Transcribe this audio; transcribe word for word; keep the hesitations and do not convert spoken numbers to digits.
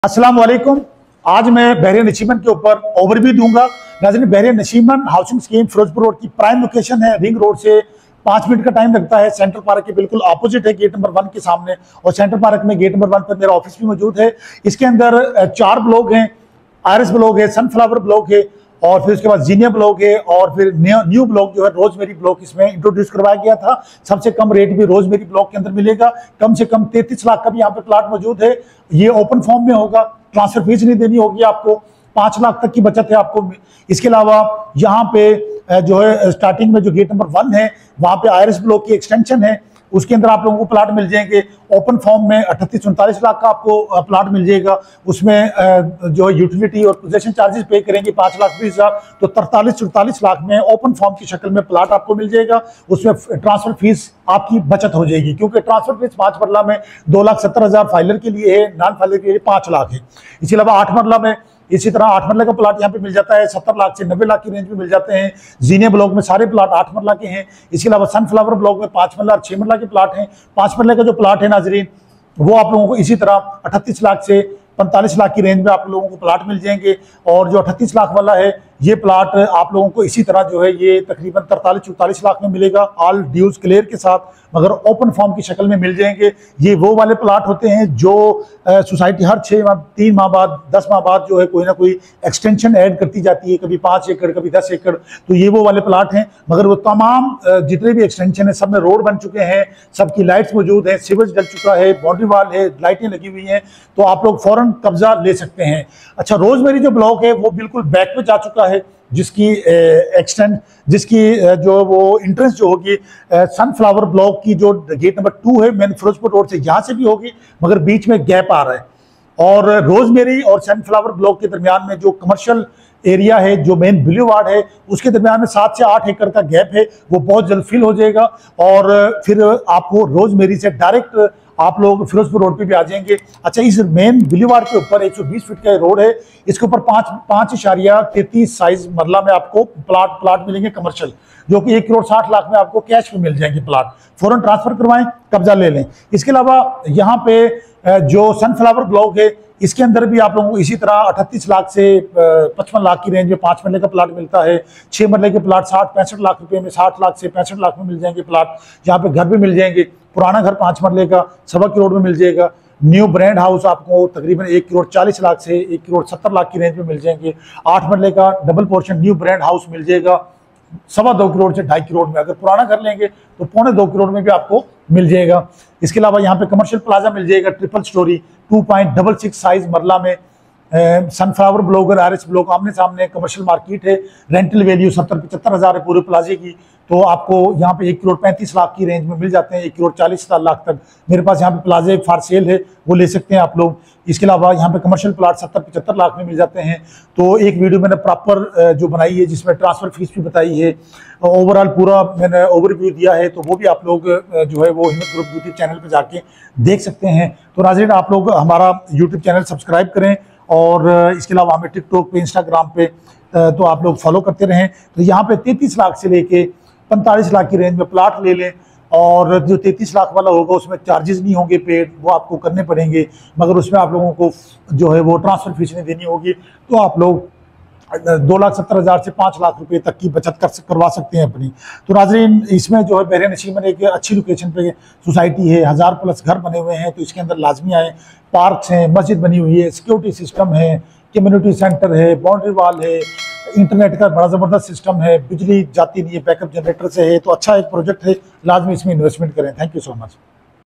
अस्सलाम वालेकुम। आज मैं बहरिया नशीमन के ऊपर ओवरव्यू दूंगा। नाज़रीन, Bahria Nasheman housing scheme Ferozepur road की प्राइम लोकेशन है। रिंग रोड से पाँच मिनट का टाइम लगता है। सेंट्रल पार्क के बिल्कुल ऑपोजिट है, गेट नंबर वन के सामने। और सेंट्रल पार्क में गेट नंबर वन पर मेरा ऑफिस भी मौजूद है। इसके अंदर चार ब्लॉक हैं, आरएस ब्लॉक है, सनफ्लावर ब्लॉक है, और फिर उसके बाद जीनिया ब्लॉक है, और फिर न्यू ब्लॉक जो है रोजमेरी ब्लॉक इसमें इंट्रोड्यूस करवाया गया था। सबसे कम रेट भी रोजमेरी ब्लॉक के अंदर मिलेगा। कम से कम तैंतीस लाख का भी यहाँ पे प्लाट मौजूद है। ये ओपन फॉर्म में होगा, ट्रांसफर फीस नहीं देनी होगी आपको, पांच लाख तक की बचत है आपको। इसके अलावा यहाँ पे जो है स्टार्टिंग में जो गेट नंबर वन है वहां पे आईआरएस ब्लॉक की एक्सटेंशन है, उसके अंदर आप लोगों को प्लाट मिल जाएंगे। ओपन फॉर्म में अट्ठतीस उनतालीस लाख का आपको प्लाट मिल जाएगा। उसमें जो यूटिलिटी और पोजेशन चार्जेस पे करेंगे पाँच लाख बीस हजार, तो तरतालीस चौतालीस लाख में ओपन फॉर्म की शक्ल में प्लाट आपको मिल जाएगा। उसमें ट्रांसफर फीस आपकी बचत हो जाएगी, क्योंकि ट्रांसफर फीस पाँच मरला में दो लाख सत्तर हजार फाइलर के लिए है, नॉन फाइलर के लिए पाँच लाख है। इसके अलावा आठ मरला में इसी तरह आठ मरला का प्लाट यहाँ पे मिल जाता है, सत्तर लाख से नब्बे लाख की रेंज में मिल जाते हैं। जीने ब्लॉक में सारे प्लाट आठ मरला के हैं। इसके अलावा सनफ्लावर ब्लॉक में पाँच मरला और छः मरला के प्लाट हैं। पाँच मरले का जो प्लाट है नाजरीन, वो आप लोगों को इसी तरह अट्ठतीस लाख से पैंतालीस लाख की रेंज में आप लोगों को प्लाट मिल जाएंगे। और जो अट्ठतीस लाख वाला है ये प्लाट आप लोगों को इसी तरह जो है ये तकरीबन तरतालीस चौतालीस लाख में मिलेगा, ऑल ड्यूज क्लियर के साथ, मगर ओपन फॉर्म की शक्ल में मिल जाएंगे। ये वो वाले प्लाट होते हैं जो सोसाइटी हर छः माह तीन माह बाद दस माह बाद जो है कोई ना कोई एक्सटेंशन ऐड करती जाती है, कभी पाँच एकड़ कभी दस एकड़, तो ये वो वाले प्लाट हैं। मगर वो तमाम जितने भी एक्सटेंशन है सब में रोड बन चुके हैं, सबकी लाइट्स मौजूद है, सिवेज डल चुका है, बाउंड्री वाल है, लाइटें लगी हुई हैं, तो आप लोग फौरन कब्जा ले सकते हैं। अच्छा, रोजमेरी जो ब्लॉक है वो बिल्कुल बैक में जा चुका है, जिसकी एक्सटेंड जिसकी जो वो इंट्रेंस जो होगी सनफ्लावर ब्लॉक की जो गेट नंबर टू है मेन फिरोजपुर रोड से, यहाँ से भी होगी, मगर बीच में गैप आ रहा है। और रोजमेरी और सनफ्लावर ब्लॉक के दरमियान में जो कमर्शियल एरिया है, जो मेन बुलेवार्ड है, उसके दरमियान में सात से आठ एकड़ का गैप है, वो बहुत जल्द फिल हो जाएगा। और फिर आपको रोजमेरी से डायरेक्ट आप लोग फिरोजपुर रोड पे भी आ जाएंगे। अच्छा, इस मेन बुलेवार्ड के ऊपर एक सौ बीस फीट का रोड है, इसके ऊपर पाँच पाँच इशारिया तैतीस साइज मरला में आपको प्लाट प्लाट मिलेंगे कमर्शियल, जो कि एक करोड़ साठ लाख में आपको कैश में मिल जाएंगे प्लाट। फौरन ट्रांसफर करवाएं, कब्जा ले लें। इसके अलावा यहाँ पे जो सनफ्लावर ब्लॉक है इसके अंदर भी आप लोगों को इसी तरह अट्ठतीस लाख से पचपन लाख की रेंज में पाँच मरले का प्लाट मिलता है। छः मरले के प्लाट साठ पैंसठ लाख रुपए में, साठ लाख से पैंसठ लाख में मिल जाएंगे प्लाट। यहाँ पे घर भी मिल जाएंगे, पुराना घर पाँच मरले का सवा करोड़ में मिल जाएगा। न्यू ब्रांड हाउस आपको तकरीबन एक करोड़ चालीस लाख से एक करोड़ सत्तर लाख की रेंज में मिल जाएंगे। आठ मरले का double portion new brand house मिल जाएगा सवा दो करोड़ से ढाई करोड़ में। अगर पुराना घर लेंगे तो पौने दो करोड़ में भी आपको मिल जाएगा। इसके अलावा यहाँ पे कमर्शियल प्लाजा मिल जाएगा, triple storey two point double six size मरला में। सनफ्लावर ब्लॉक और आरएस ब्लॉक आमने सामने, कमर्शियल मार्केट है। रेंटल वैल्यू सत्तर पचहत्तर हजार है पूरे प्लाजे की, तो आपको यहाँ पे एक करोड़ पैंतीस लाख की रेंज में मिल जाते हैं, एक करोड़ चालीस लाख तक। मेरे पास यहाँ पे प्लाजे फॉर सेल है, वो ले सकते हैं आप लोग। इसके अलावा यहाँ पे कमर्शियल प्लाट सत्तर पचहत्तर लाख में मिल जाते हैं। तो एक वीडियो मैंने प्रॉपर जो बनाई है जिसमें ट्रांसफर फीस भी बताई है, ओवरऑल पूरा मैंने ओवरव्यू दिया है, तो वो भी आप लोग जो है वो हिम्मत ग्रुप यूट्यूब चैनल पर जाके देख सकते हैं। तो नाज़रीन, आप लोग हमारा यूट्यूब चैनल सब्सक्राइब करें, और इसके अलावा हमें टिकटॉक पे, इंस्टाग्राम पे तो आप लोग फॉलो करते रहें। तो यहाँ पे तैंतीस लाख से लेके पैंतालीस लाख की रेंज में प्लाट ले लें, और जो तैंतीस लाख वाला होगा उसमें चार्जेस नहीं होंगे पेड, वो आपको करने पड़ेंगे, मगर उसमें आप लोगों को जो है वो ट्रांसफर फीस नहीं देनी होगी। तो आप लोग दो लाख सत्तर हज़ार से पाँच लाख रुपए तक की बचत कर करवा सकते हैं अपनी। तो नाजरीन, इसमें जो है बहरिया नशीमन एक अच्छी लोकेशन पे सोसाइटी है, हज़ार प्लस घर बने हुए हैं, तो इसके अंदर लाजमी आए। पार्क्स हैं, मस्जिद बनी हुई है, सिक्योरिटी सिस्टम है, कम्युनिटी सेंटर है, बाउंड्री वाल है, इंटरनेट का बड़ा ज़बरदस्त सिस्टम है, बिजली जाती नहीं है, बैकअप जनरेटर से है। तो अच्छा एक प्रोजेक्ट है, लाजमी इसमें इन्वेस्टमेंट करें। Thank you so much.